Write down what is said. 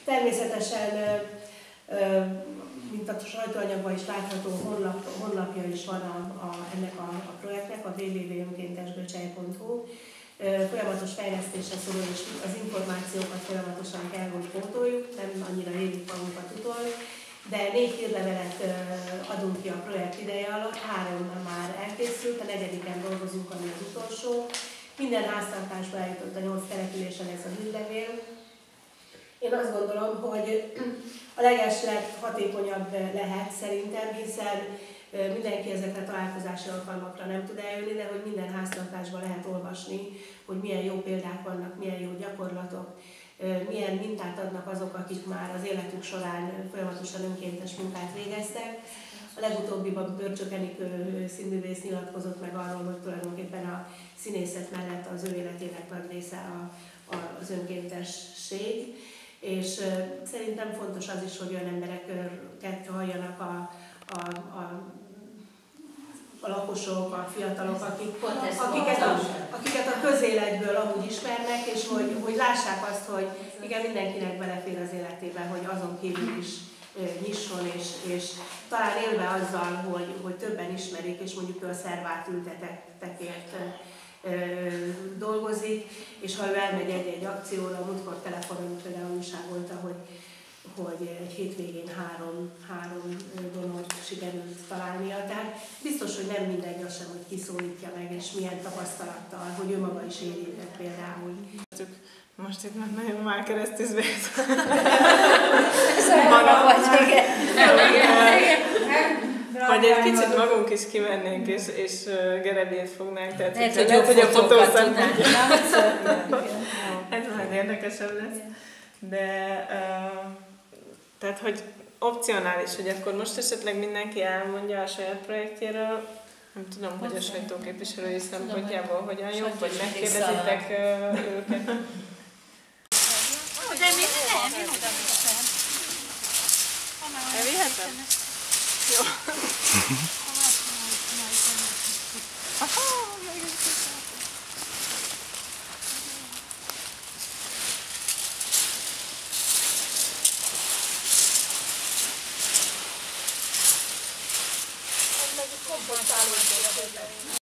Természetesen, mint a sajtóanyagban is látható, honlapja is van ennek a projektnek, a www.önkéntesbölcsely.hu. Folyamatos fejlesztésre szóló, és az információkat folyamatosan kell, hogy pótoljuk, nem annyira éljük magunkat utol, de 4 hírlevelet adunk ki a projekt ideje alatt, 3 már elkészült, a 4-en dolgozunk, ami az utolsó. Minden háztartásba eljutott a 8 településen ez a hírlevél. Én azt gondolom, hogy a legesleghatékonyabb lehet szerintem, hiszen mindenki ezekre a találkozási alkalmakra nem tud eljönni, de hogy minden háztartásban lehet olvasni, hogy milyen jó példák vannak, milyen jó gyakorlatok, milyen mintát adnak azok, akik már az életük során folyamatosan önkéntes munkát végeztek. A legutóbbiban Börcsök Enikő színművész nyilatkozott meg arról, hogy tulajdonképpen a színészet mellett az ő életének nagy része az önkéntesség. És szerintem fontos az is, hogy olyan embereket halljanak a lakosok, a fiatalok, akiket a közéletből amúgy ismernek, és hogy lássák azt, hogy igen, mindenkinek belefér az életébe, hogy azon kívül is nyisson, és talán élve azzal, hogy többen ismerik, és mondjuk ő a szervát ültetekért dolgozik, és ha ő elmegy egy akcióra, múltkor telefonon például újságolta, hogy egy hétvégén három donort sikerült találnia. Tehát biztos, hogy nem mindegy az sem, hogy kiszólítja meg, és milyen tapasztalattal, hogy ő maga is érintett például. Most itt már nagyon már keresztüzbe. Hogy egy kicsit magunk is kimennénk, és gerebét fognánk, tehát hogy a fotózat ez majd érdekesebb lesz. De tehát, hogy opcionális, hogy akkor most esetleg mindenki elmondja a saját projektjéről, nem tudom, hogy a sajtóképviselői szempontjából hogyan jobb, vagy megkérdezitek őket. De mi nem, én oda viszem. Elvihetem? Jó. Ez meg egy komposztáló